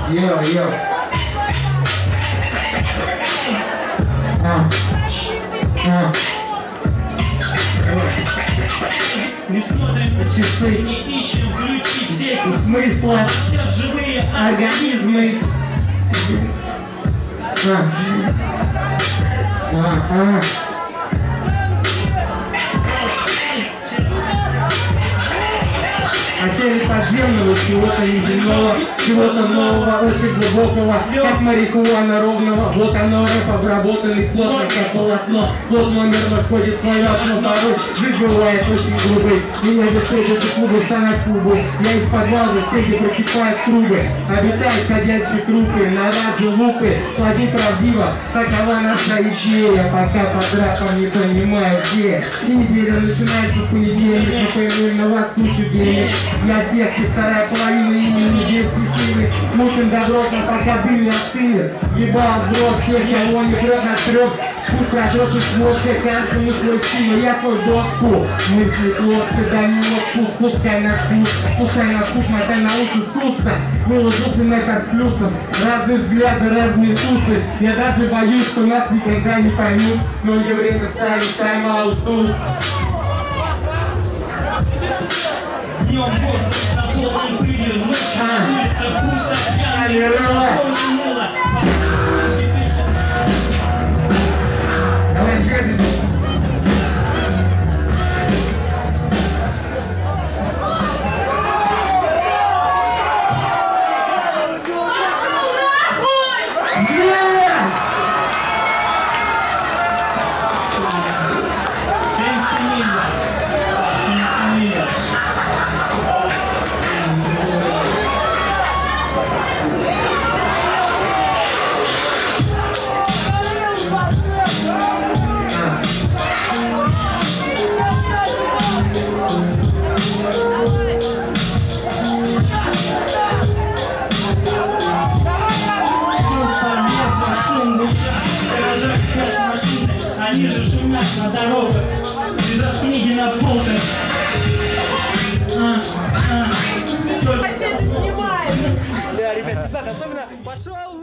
Йо. Не смотрим на часы, не ищем ключи к сети смысла. Сейчас живые организмы. Хотели подземного, чего-то неземного, чего-то нового, очень глубокого, как марихуана ровного. Вот оно, рэп обработанный плотно, как полотно. Вот мой мир находит в твое окно порой. Жизнь бывает очень грубой, меня бесстыдят из клуба станать клубу. Я из подвала, где прокипают трубы. Обитают ходячие трупы, на радио лупы. Плати правдиво, такова наша идея. Пока под рэпом не понимаю где. И неделя начинается с понедельника, напомню на вас кучу денег. Я детский, вторая половина имени небесной силы. Мучим добротно, пока дым не остынет. Ебал взрок, всех, кого не прет на трёх. Пусть прожжёт из мозга, каждому свой стиль. Я свой доску, мысли плотко, дай мне отпуск. Пускай на вкус, мотай на ус искусство. Выложился метр с плюсом. Разные взгляды, разные вкусы. Я даже боюсь, что нас никогда не поймут. Но не время ставить тайм-аут тут. Днем воздух наполнен пылью, ночью на улице пусто, пьяный мыло. Давай, жертвы. Они же шумят на дорогах, лежат книги на полках. Все это снимает. Да, ребят, писать, особенно пошел.